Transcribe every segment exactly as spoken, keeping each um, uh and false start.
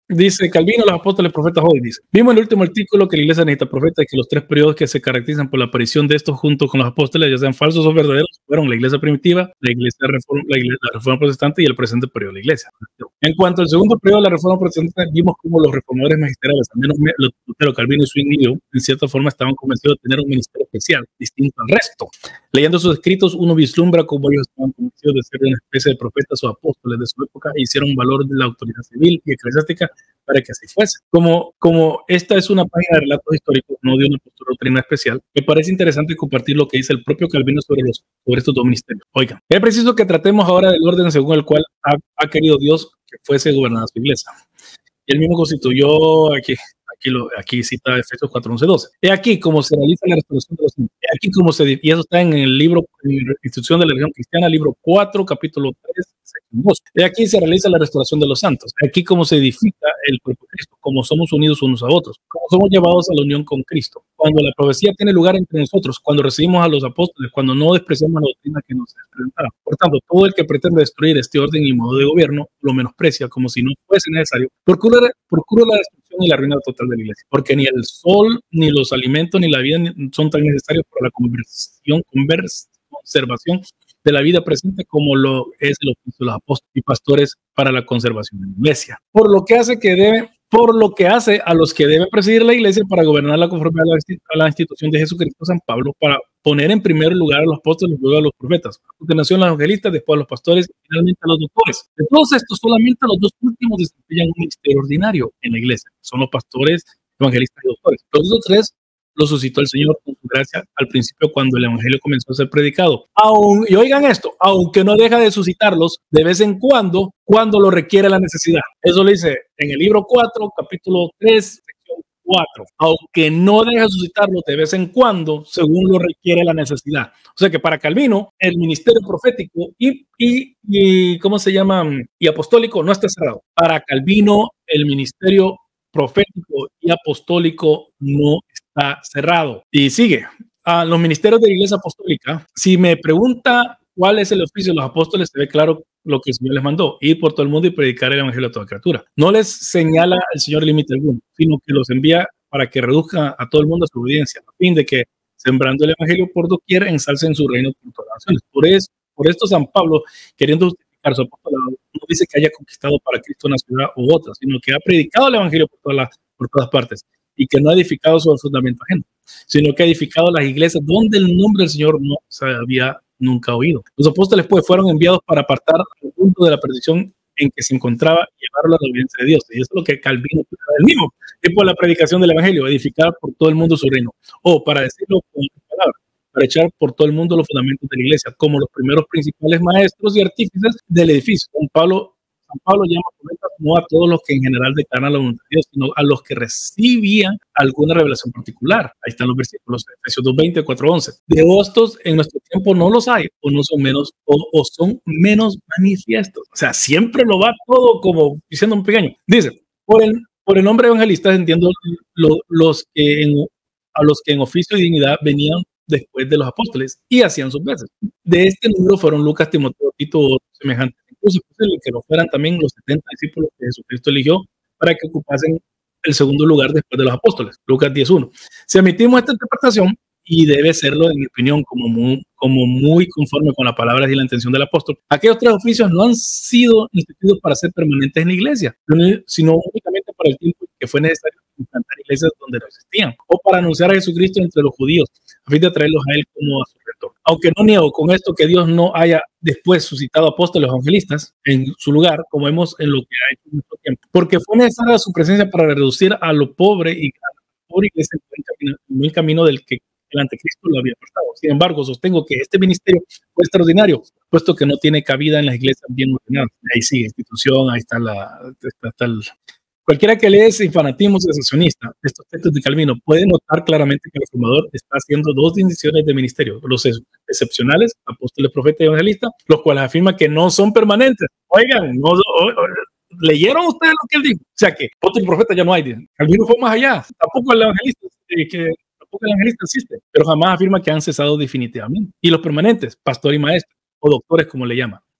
Dice Calvino, los apóstoles, profetas hoy, dice. Vimos en el último artículo que la iglesia necesita profetas y que los tres periodos que se caracterizan por la aparición de estos junto con los apóstoles, ya sean falsos o verdaderos, fueron la iglesia primitiva, la iglesia reforma, la, iglesia, la reforma protestante y el presente periodo de la iglesia. En cuanto al segundo periodo de la reforma protestante, vimos cómo los reformadores magistrales, al menos Lutero, Calvino y Zwinglio, en cierta forma estaban convencidos de tener un ministerio especial, distinto al resto. Leyendo sus escritos, uno vislumbra cómo ellos estaban convencidos de ser una especie de profetas o apóstoles de su época e hicieron valor de la autoridad civil y eclesiástica para que así fuese. Como, como esta es una página de relatos históricos, no de una postura doctrina especial, me parece interesante compartir lo que dice el propio Calvino sobre, los, sobre estos dos ministerios. Oigan, es preciso que tratemos ahora del orden según el cual ha, ha querido Dios que fuese gobernada su iglesia. Y él mismo constituyó, aquí, aquí, lo, aquí cita Efesios cuatro, once, doce. He aquí cómo se realiza la restauración de los santos. He aquí cómo se, y eso está en el libro, en la Institución de la Religión Cristiana, libro cuatro, capítulo tres, He aquí se realiza la restauración de los santos. He aquí cómo se edifica el cuerpo de Cristo, cómo somos unidos unos a otros, cómo somos llevados a la unión con Cristo. Cuando la profecía tiene lugar entre nosotros, cuando recibimos a los apóstoles, cuando no despreciamos la doctrina que nos es presentada. Por tanto, todo el que pretende destruir este orden y modo de gobierno lo menosprecia como si no fuese necesario. Procura, procura la destrucción y la ruina total de la iglesia, porque ni el sol, ni los alimentos, ni la vida son tan necesarios para la conversión, conservación de la vida presente como lo es el oficio de los apóstoles y pastores para la conservación de la iglesia. Por lo que hace que debe, por lo que hace a los que deben presidir la iglesia para gobernarla conforme a la, a la institución de Jesucristo, San Pablo, para poner en primer lugar a los apóstoles, luego a los profetas, a continuación a los evangelistas, después a los pastores y finalmente a los doctores. De todos estos, solamente los dos últimos desempeñan un ministerio ordinario en la iglesia. Son los pastores, evangelistas y doctores. Los otros tres lo suscitó el Señor con su gracia al principio cuando el evangelio comenzó a ser predicado. Aun, y oigan esto, aunque no deja de suscitarlos de vez en cuando, cuando lo requiere la necesidad. Eso lo dice en el libro cuatro, capítulo tres, sección cuatro. Aunque no deja de suscitarlos de vez en cuando, según lo requiere la necesidad. O sea que para Calvino, el ministerio profético y, y, y ¿cómo se llama? Y apostólico no está cerrado. Para Calvino, el ministerio profético y apostólico no está cerrado. Y sigue. A los ministerios de la iglesia apostólica, si me pregunta cuál es el oficio de los apóstoles, se ve claro lo que el Señor les mandó: ir por todo el mundo y predicar el evangelio a toda criatura. No les señala el Señor límite alguno, sino que los envía para que reduzcan a todo el mundo a su obediencia, a fin de que, sembrando el evangelio por doquier, ensalcen su reino por todas las naciones. Por, eso, por esto San Pablo, queriendo justificar su apostolado, no dice que haya conquistado para Cristo una ciudad u otra, sino que ha predicado el evangelio por todas, las, por todas partes, y que no ha edificado sobre fundamento ajeno, sino que ha edificado las iglesias donde el nombre del Señor no se había nunca oído. Los apóstoles pues fueron enviados para apartar al mundo de la perdición en que se encontraba y llevarlo a la obediencia de Dios. Y eso es lo que Calvino puso del mismo, es por la predicación del evangelio, edificar por todo el mundo su reino, o para decirlo con otras palabras, para echar por todo el mundo los fundamentos de la iglesia, como los primeros principales maestros y artífices del edificio. San Pablo San Pablo llama profetas no a todos los que en general declaran la voluntad de Dios, sino a los que recibían alguna revelación particular. Ahí están los versículos, Efesios dos, veinte, cuatro, once. De estos en nuestro tiempo no los hay, o no son menos, o, o son menos manifiestos. O sea, siempre lo va todo como diciendo un pequeño. Dice, por el, por el nombre evangelista entiendo lo, los que en, a los que en oficio y dignidad venían después de los apóstoles y hacían sus veces. De este número fueron Lucas, Timoteo, Tito, o semejantes. Incluso que lo fueran también los setenta discípulos que Jesucristo eligió para que ocupasen el segundo lugar después de los apóstoles. Lucas diez, uno. Si admitimos esta interpretación, y debe serlo, en mi opinión, como muy, como muy conforme con las palabras y la intención del apóstol, aquellos tres oficios no han sido instituidos para ser permanentes en la iglesia, sino únicamente para el tiempo que fue necesario implantar iglesias donde no existían, o para anunciar a Jesucristo entre los judíos, a fin de traerlos a él como a su retorno. Aunque no niego con esto que Dios no haya después suscitado apóstoles evangelistas en su lugar, como vemos en lo que ha hecho en nuestro tiempo, porque fue necesaria su presencia para reducir a lo pobre y a la pobre iglesia en el buen camino, el buen camino del que el anticristo lo había apartado. Sin embargo, sostengo que este ministerio fue extraordinario, puesto que no tiene cabida en las iglesias bien ordenadas. Ahí sigue, institución, ahí está la... Está, está el... Cualquiera que lee sin fanatismo sensacionista estos textos de Calvino puede notar claramente que el reformador está haciendo dos distinciones de ministerio: los excepcionales, apóstoles, profetas y evangelistas, los cuales afirman que no son permanentes. Oigan, no, o, o, ¿leyeron ustedes lo que él dijo? O sea que apóstol y profeta ya no hay. Calvino fue más allá. Tampoco el evangelista, eh, que tampoco el evangelista existe, pero jamás afirma que han cesado definitivamente. Y los permanentes, pastor y maestro, o doctores como le llaman.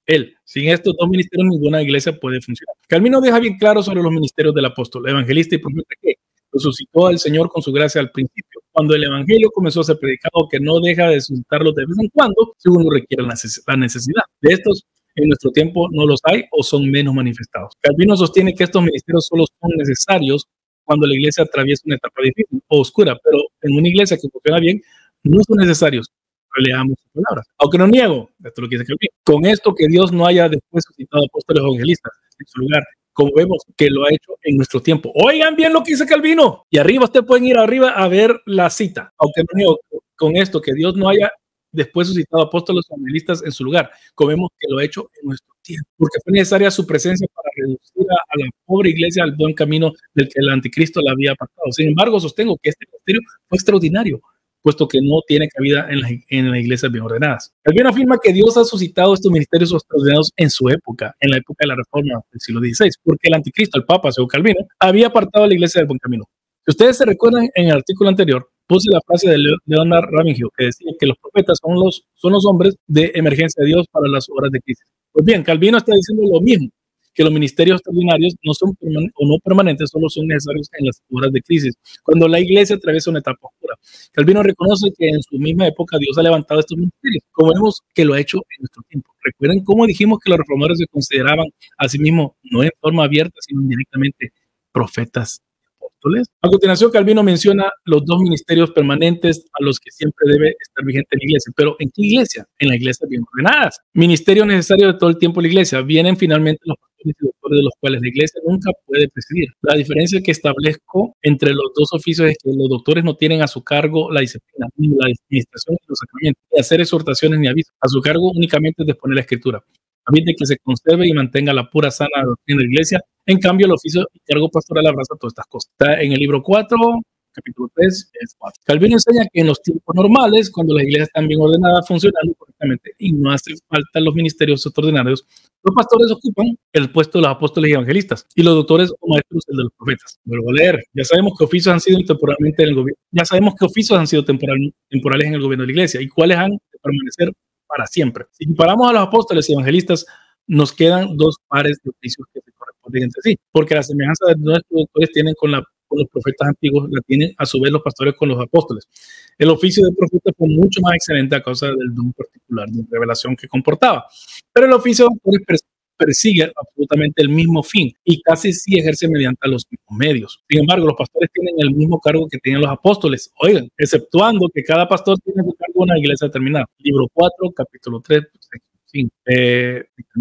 Él. Sin estos dos ministerios, ninguna iglesia puede funcionar. Calvino deja bien claro sobre los ministerios del apóstol, evangelista y profeta que lo suscitó el Señor con su gracia al principio, cuando el evangelio comenzó a ser predicado, que no deja de suscitarlos de vez en cuando, según lo requiere la necesidad. De estos, en nuestro tiempo no los hay o son menos manifestados. Calvino sostiene que estos ministerios solo son necesarios cuando la iglesia atraviesa una etapa difícil o oscura, pero en una iglesia que funciona bien, no son necesarios. Leamos sus palabras. Aunque no niego, esto es lo que dice Calvino, con esto que Dios no haya después suscitado apóstoles o evangelistas en su lugar, como vemos que lo ha hecho en nuestro tiempo. Oigan bien lo que dice Calvino. Y arriba ustedes pueden ir arriba a ver la cita. Aunque no niego, con esto que Dios no haya después suscitado apóstoles o evangelistas en su lugar, como vemos que lo ha hecho en nuestro tiempo. Porque fue necesaria su presencia para reducir a, a la pobre iglesia al buen camino del que el anticristo la había apartado. Sin embargo, sostengo que este ministerio fue extraordinario, puesto que no tiene cabida en, la, en las iglesias bien ordenadas. Calvino afirma que Dios ha suscitado estos ministerios extraordinarios en su época, en la época de la Reforma del siglo dieciséis, porque el anticristo, el Papa, según Calvino, había apartado a la iglesia del buen camino. Si ustedes se recuerdan, en el artículo anterior, puse la frase de Leonard Ravenhill, que decía que los profetas son los, son los hombres de emergencia de Dios para las horas de crisis. Pues bien, Calvino está diciendo lo mismo, que los ministerios extraordinarios no son o no permanentes, solo son necesarios en las horas de crisis, cuando la iglesia atraviesa una etapa oscura. Calvino reconoce que en su misma época Dios ha levantado estos ministerios, como vemos que lo ha hecho en nuestro tiempo. Recuerden cómo dijimos que los reformadores se consideraban a sí mismos, no en forma abierta, sino indirectamente, profetas y apóstoles. A continuación, Calvino menciona los dos ministerios permanentes a los que siempre debe estar vigente la iglesia. ¿Pero en qué iglesia? En la iglesia bien ordenadas. Ministerio necesario de todo el tiempo de la iglesia. Vienen finalmente los pastores y doctores, de los cuales la iglesia nunca puede presidir. La diferencia que establezco entre los dos oficios es que los doctores no tienen a su cargo la disciplina, ni la administración de los sacramentos, ni hacer exhortaciones ni avisos. A su cargo únicamente es disponer la escritura, a fin de que se conserve y mantenga la pura sana doctrina de la iglesia. En cambio, el oficio y cargo pastoral abraza todas estas cosas. Está en el libro cuatro, capítulo tres, es cuatro. Calvino enseña que en los tiempos normales, cuando las iglesias están bien ordenadas, funcionando correctamente y no hace falta los ministerios extraordinarios, los pastores ocupan el puesto de los apóstoles y evangelistas y los doctores o maestros el de los profetas. Vuelvo a leer. Ya sabemos que oficios han sido temporalmente en el gobierno. Ya sabemos que oficios han sido temporal, temporales en el gobierno de la iglesia y cuáles han de permanecer para siempre. Si comparamos a los apóstoles y evangelistas, nos quedan dos pares de oficios que se corresponden entre sí, porque la semejanza de nuestros doctores tienen con, la, con los profetas antiguos, la tienen a su vez los pastores con los apóstoles. El oficio de profeta fue mucho más excelente a causa del don particular de revelación que comportaba, pero el oficio de doctores persigue absolutamente el mismo fin y casi sí ejerce mediante los mismos medios. Sin embargo, los pastores tienen el mismo cargo que tenían los apóstoles, oigan, exceptuando que cada pastor tiene su cargo en una iglesia determinada. Libro cuatro, capítulo tres, cinco. Eh,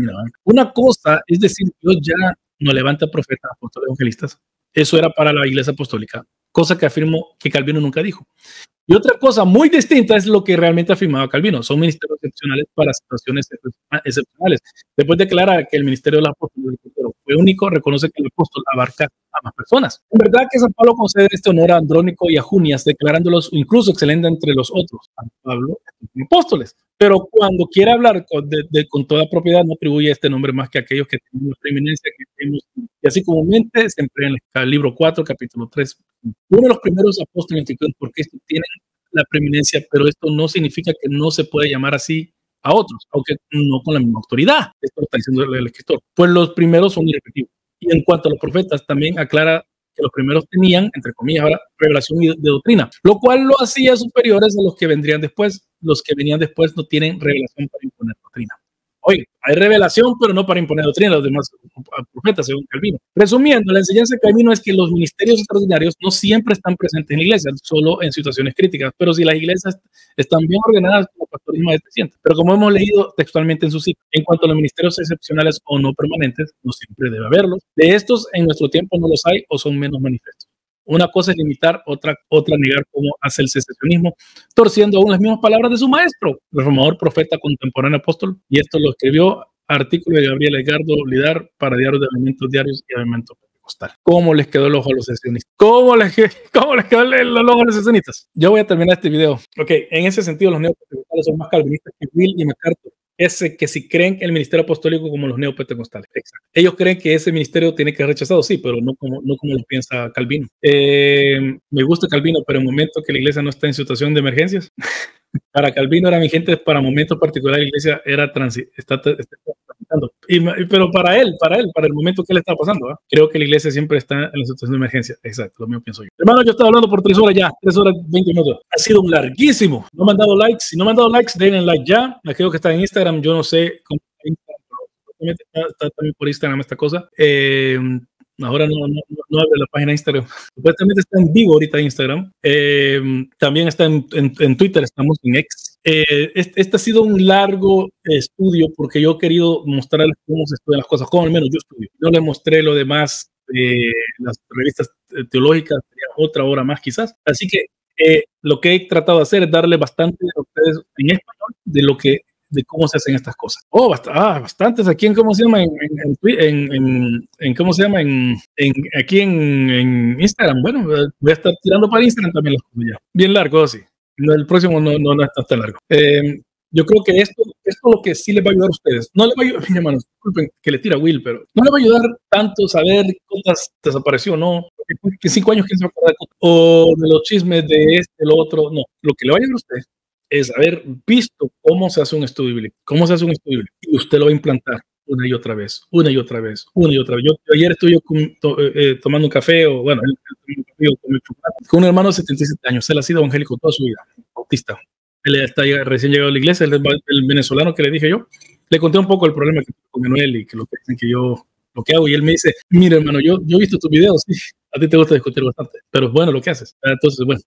una cosa es decir, Dios ya no levanta profetas, apóstoles, evangelistas. Eso era para la iglesia apostólica, cosa que afirmo que Calvino nunca dijo. Y otra cosa muy distinta es lo que realmente afirmaba Calvino. Son ministerios excepcionales para situaciones excepcionales. Después declara que el ministerio del apóstol fue único, reconoce que el apóstol abarca a más personas. En verdad que San Pablo concede este honor a Andrónico y a Junias, declarándolos incluso excelentes entre los otros. San Pablo, apóstoles. Pero cuando quiere hablar con, de, de, con toda propiedad, no atribuye este nombre más que a aquellos que tienen la preeminencia que tenemos. Y así comúnmente se emplea en el libro cuatro, capítulo tres. Uno de los primeros apóstoles porque estos tienen la preeminencia, pero esto no significa que no se puede llamar así a otros, aunque no con la misma autoridad. Esto lo está diciendo el escritor. Pues los primeros son irrepetibles. Y en cuanto a los profetas, también aclara que los primeros tenían, entre comillas, ahora, revelación de doctrina, lo cual lo hacía superiores a los que vendrían después. Los que venían después no tienen revelación para imponer doctrina. Oye, hay revelación, pero no para imponer doctrina a los demás profetas, según Calvino. Resumiendo, la enseñanza de Calvino es que los ministerios extraordinarios no siempre están presentes en la iglesia, solo en situaciones críticas. Pero si las iglesias están bien ordenadas, como pastorismo es decente. Pero como hemos leído textualmente en su sitio, en cuanto a los ministerios excepcionales o no permanentes, no siempre debe haberlos. De estos, en nuestro tiempo no los hay o son menos manifiestos. Una cosa es limitar, otra, otra negar cómo hace el secesionismo, torciendo aún las mismas palabras de su maestro, reformador, profeta, contemporáneo, apóstol, y esto lo escribió artículo de Gabriel Edgardo Lidar para Diario de Elementos Diarios y Elementos Pentecostal. ¿Cómo les quedó el ojo a los secesionistas? ¿Cómo les, cómo les quedó el ojo a los secesionistas? Yo voy a terminar este video. Ok, en ese sentido los neopentecostales son más calvinistas que Will y MacArthur. Es que si creen el ministerio apostólico como los neopentecostales. Exacto. Ellos creen que ese ministerio tiene que ser rechazado, sí, pero no como, no como lo piensa Calvino. Eh, me gusta Calvino, pero en el momento que la iglesia no está en situación de emergencias, para Calvino eran vigentes para momentos particulares, la iglesia era transi está, está, está transitando. Y, pero para él, para él, para el momento que le está pasando, ¿eh? Creo que la iglesia siempre está en la situación de emergencia. Exacto, lo mío pienso yo. Hermano, yo estaba hablando por tres horas ya, tres horas veinte minutos. Ha sido un larguísimo. No me han dado likes. Si no me han dado likes, denle like ya. Aquello que está en Instagram, yo no sé cómo está, está, está también por Instagram esta cosa. Eh, Ahora no, no, no abre la página de Instagram. Supuestamente está en vivo ahorita Instagram. Eh, también está en, en, en Twitter, estamos en X. Eh, este, este ha sido un largo estudio porque yo he querido mostrarles cómo se estudian las cosas, como al menos yo estudio. No les mostré lo demás, eh, las revistas teológicas, otra hora más quizás. Así que eh, lo que he tratado de hacer es darle bastante a ustedes en español de lo que de cómo se hacen estas cosas. Oh, bast ah, bastantes aquí en, ¿cómo se llama? En, en, en, en, en ¿cómo se llama? En, en, aquí en, en Instagram. Bueno, voy a estar tirando para Instagram también las cosas ya. Bien largo, así. No, el próximo no, no, no está tan largo. Eh, yo creo que esto, esto es lo que sí les va a ayudar a ustedes. No les va a ayudar, mis hermanos, disculpen que le tira Will, pero no les va a ayudar tanto saber cuántas desapareció, ¿no? Que cinco años, ¿quién se va a acordar? O de los chismes de este, el otro. No, lo que le va a ayudar a ustedes es haber visto cómo se hace un estudio bíblico, cómo se hace un estudio bíblico, y usted lo va a implantar una y otra vez, una y otra vez, una y otra vez. Yo ayer estuve com, to, eh, tomando un café, o bueno, él, él, él, con un hermano de setenta y siete años, él ha sido evangélico toda su vida, bautista. Él está recién llegado a la iglesia, él es el venezolano que le dije yo. Le conté un poco el problema que tengo con Manuel y que lo que dicen que yo lo que hago, y él me dice, mira hermano, yo, yo he visto tus videos, sí, a ti te gusta discutir bastante, pero es bueno lo que haces. Entonces, bueno,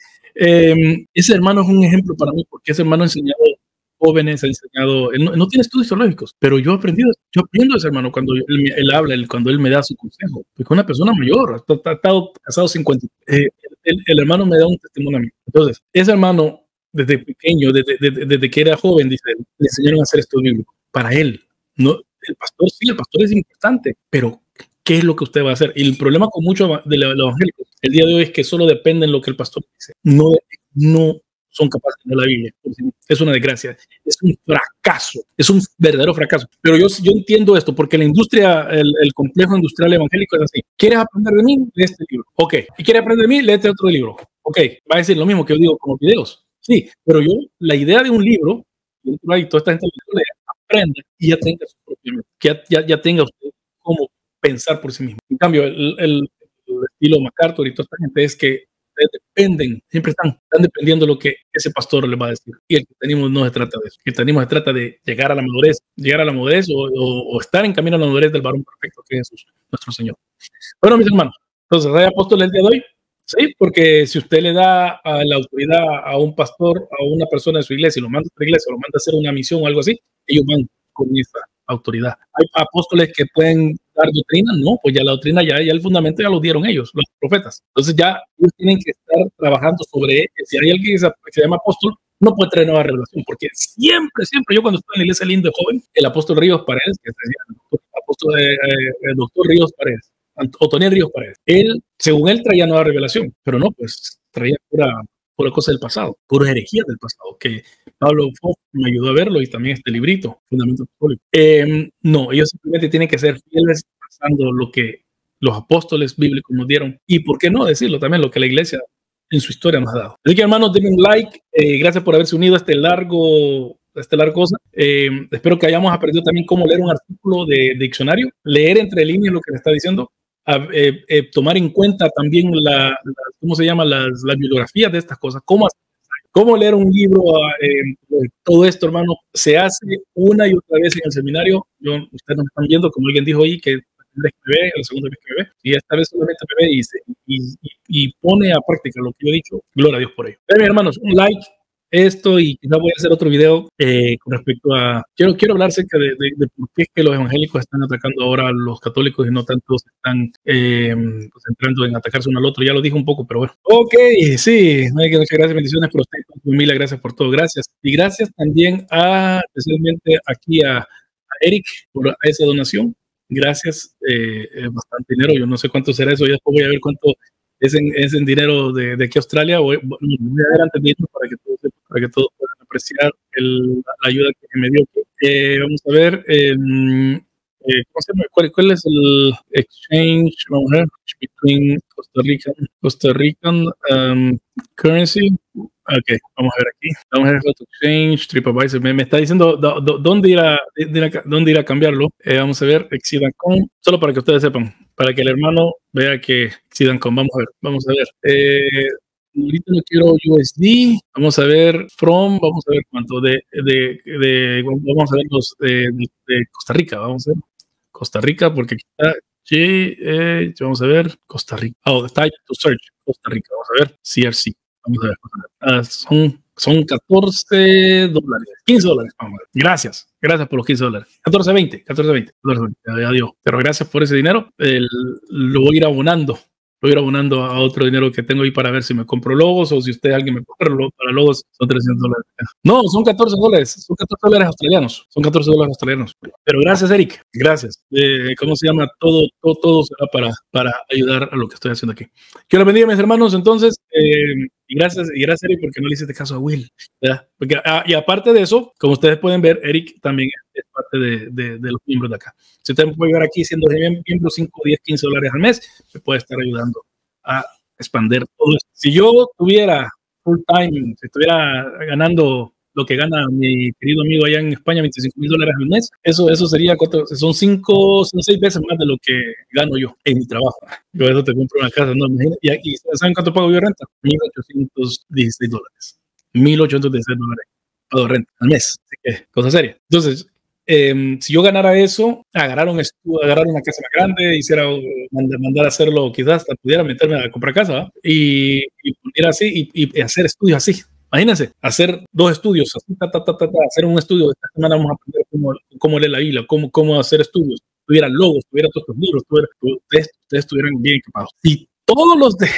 eh, ese hermano es un ejemplo para mí, porque ese hermano ha enseñado jóvenes, ha enseñado, él no, no tiene estudios teológicos, pero yo he aprendido, yo aprendo de ese hermano cuando él, él habla, él, cuando él me da su consejo, porque una persona mayor, ha, ha estado casado cincuenta, eh, el, el hermano me da un testimonio a mí. Entonces, ese hermano, desde pequeño, desde, desde, desde que era joven, dice, le enseñaron a hacer estudio bíblico, para él, no. El pastor, sí, el pastor es importante, pero ¿qué es lo que usted va a hacer? Y el problema con muchos de los evangélicos el día de hoy es que solo dependen de lo que el pastor dice. No, no son capaces de leer la Biblia. Es una desgracia. Es un fracaso. Es un verdadero fracaso. Pero yo, yo entiendo esto porque la industria, el, el complejo industrial evangélico es así. ¿Quieres aprender de mí? Lee este libro. Ok. ¿Y quieres aprender de mí? Léete otro libro. Ok. Va a decir lo mismo que yo digo con los videos. Sí, pero yo, la idea de un libro, y toda esta gente lo lee, aprenda y ya tenga su propia mente, que ya, ya, ya tenga usted cómo pensar por sí mismo. En cambio, el, el, el estilo MacArthur y toda esta gente es que ustedes dependen, siempre están, están dependiendo de lo que ese pastor les va a decir. Y el cristianismo no se trata de eso. El cristianismo se trata de llegar a la madurez, llegar a la madurez o, o, o estar en camino a la madurez del varón perfecto que es Jesús, nuestro Señor. Bueno, mis hermanos, entonces, ¿hay apóstoles el día de hoy? Sí, porque si usted le da a la autoridad a un pastor, a una persona de su iglesia, y lo manda a otra iglesia, o lo manda a hacer una misión o algo así, ellos van con esa autoridad. ¿Hay apóstoles que pueden dar doctrina? No, pues ya la doctrina, ya, ya el fundamento ya lo dieron ellos, los profetas. Entonces ya ellos tienen que estar trabajando sobre, si hay alguien que se llama apóstol, no puede traer nueva revelación, porque siempre, siempre, yo cuando estuve en la iglesia Lindo de joven, el apóstol Ríos Paredes, que decía, el apóstol, eh, el doctor Ríos Paredes, Otoniel Ríos Paredes, él, según él, traía nueva revelación, pero no, pues traía pura, pura cosa del pasado, pura herejía del pasado, que Pablo Fox me ayudó a verlo, y también este librito, Fundamento Apostólico. Eh, no, ellos simplemente tienen que ser fieles pasando lo que los apóstoles bíblicos nos dieron, y por qué no decirlo también, lo que la iglesia en su historia nos ha dado. Así que, hermanos, denme un like, eh, gracias por haberse unido a este largo esta larga cosa. Eh, espero que hayamos aprendido también cómo leer un artículo de, de diccionario, leer entre líneas lo que le está diciendo, a, eh, eh, tomar en cuenta también la, la, ¿cómo se llama? Las, las bibliografías de estas cosas, cómo, cómo leer un libro, eh, todo esto, hermano, se hace una y otra vez en el seminario. Yo, ustedes nos están viendo, como alguien dijo ahí, que la primera vez que me ve, la segunda vez que me ve, y esta vez solamente me ve y, se, y, y, y pone a práctica lo que yo he dicho. Gloria a Dios por ello. Pero, mis hermanos, un like, esto, y quizás voy a hacer otro video eh, con respecto a, quiero, quiero hablar acerca de, de, de por qué es que los evangélicos están atacando ahora a los católicos y no tantos están eh, pues, entrando en atacarse uno al otro. Ya lo dije un poco, pero bueno. Ok, sí, muchas gracias, bendiciones por usted, familia, gracias por todo, gracias. Y gracias también a, especialmente aquí a, a Eric por a esa donación. Gracias, eh, eh, bastante dinero, yo no sé cuánto será eso, ya después voy a ver cuánto es en, es en dinero de, de aquí a Australia. Voy, voy a ver antes mismo para que todos, para que todos puedan apreciar el, la ayuda que me dio. Eh, vamos a ver, eh, eh, ¿cómo se llama? ¿Cuál, ¿Cuál es el exchange? Vamos a ver, between Costa Rican, Costa Rican um, currency Ok, vamos a ver aquí. Vamos a ver Photo Exchange, TripAdvisor. Me, me está diciendo do, do, dónde, ir a, dónde ir a cambiarlo. Eh, vamos a ver, Exceed punto com, solo para que ustedes sepan, para que el hermano vea que Exceed punto com. Vamos a ver, vamos a ver. Eh, ahorita no quiero U S D. Vamos a ver From, vamos a ver cuánto de, de, de vamos a ver los de, de Costa Rica. Vamos a ver Costa Rica, porque aquí está. Sí, eh, vamos a ver Costa Rica. Oh, está to search Costa Rica. Vamos a ver C R C. Vamos a ver. Ah, son, son catorce dólares. quince dólares. Vamos a ver. Gracias. Gracias por los quince dólares. catorce, veinte. catorce, veinte. catorce, veinte. Ya, Dios. Pero gracias por ese dinero. El, lo voy a ir abonando. Lo voy a ir abonando a otro dinero que tengo ahí para ver si me compro logos o si usted, alguien me compra para logos, son trescientos dólares. No, son catorce dólares. Son catorce dólares australianos. Son catorce dólares australianos. Pero gracias, Eric. Gracias. Eh, ¿Cómo se llama? Todo, todo, todo será para, para ayudar a lo que estoy haciendo aquí. Que los bendiga, mis hermanos. Entonces, eh, y gracias, y gracias, Eric, porque no le hiciste caso a Will. ¿Verdad? Porque, ah, y aparte de eso, como ustedes pueden ver, Eric también es parte de, de, de los miembros de acá. Si usted me puede ayudar aquí siendo miembro cinco, diez, quince dólares al mes, me puede estar ayudando a expandir todo esto. Si yo tuviera full time, si estuviera ganando lo que gana mi querido amigo allá en España, veinticinco mil dólares al mes, eso, eso sería, cuatro, son cinco, son seis veces más de lo que gano yo en mi trabajo. Yo eso te compro una casa, no, imagínate. Y aquí, ¿saben cuánto pago yo de renta? mil ochocientos dieciséis dólares. mil ochocientos dieciséis dólares pago de renta al mes. Así que, cosa seria. Entonces, Eh, si yo ganara eso, agarrar, un estudio, agarrar una casa más grande, hiciera, mandar, mandar a hacerlo, quizás hasta pudiera meterme a comprar casa, ¿va? y, y poner así y, y hacer estudios así. Imagínense, hacer dos estudios, así, ta, ta, ta, ta, ta, hacer un estudio. Esta semana vamos a aprender cómo, cómo leer la Biblia, cómo, cómo hacer estudios, tuviera logos, tuviera todos estos libros, tuviera, ustedes, ustedes estuvieran bien equipados. Si todos los de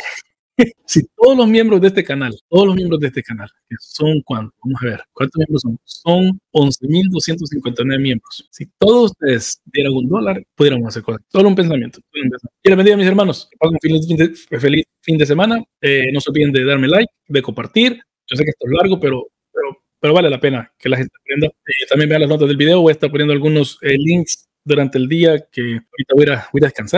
si todos los miembros de este canal, todos los miembros de este canal, que son cuántos, vamos a ver, ¿cuántos miembros son? Son once mil doscientos cincuenta y nueve miembros. Si todos ustedes dieran un dólar, pudiéramos hacer cosas. Solo un pensamiento. Solo un pensamiento. Y les bendiga, mis hermanos. Que pasen un feliz fin de, feliz fin de semana. Eh, no se olviden de darme like, de compartir. Yo sé que esto es largo, pero, pero, pero vale la pena que la gente aprenda. Eh, también vean las notas del video. Voy a estar poniendo algunos eh, links durante el día, que ahorita voy a, voy a descansar.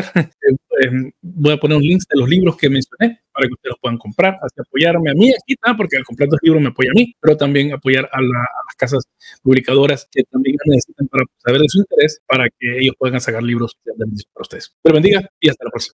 eh, voy a poner un link de los libros que mencioné para que ustedes los puedan comprar, así apoyarme a mí aquí, ¿tá? Porque al comprar los libros me apoya a mí, pero también apoyar a, la, a las casas publicadoras que también necesitan para saber de su interés, para que ellos puedan sacar libros de beneficio para ustedes. Dios bendiga y hasta la próxima.